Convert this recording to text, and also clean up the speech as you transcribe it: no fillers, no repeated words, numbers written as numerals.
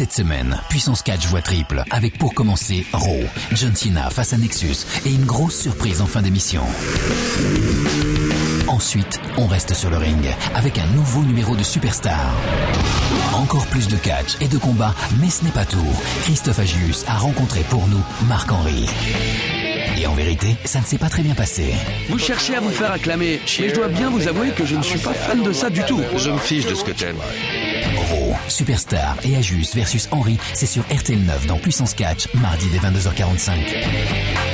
Cette semaine, Puissance Catch voix triple, avec pour commencer Raw, John Cena face à Nexus et une grosse surprise en fin d'émission. Ensuite, on reste sur le ring avec un nouveau numéro de Superstar. Encore plus de catch et de combat, mais ce n'est pas tout. Christophe Agius a rencontré pour nous Marc-Henri. Et en vérité, ça ne s'est pas très bien passé. Vous cherchez à vous faire acclamer, mais je dois bien vous avouer que je ne suis pas fan de ça du tout. Je me fiche de ce que t'aimes. Raw, Superstar et Agius versus Henri, c'est sur RTL9 dans Puissance Catch, mardi dès 22h45.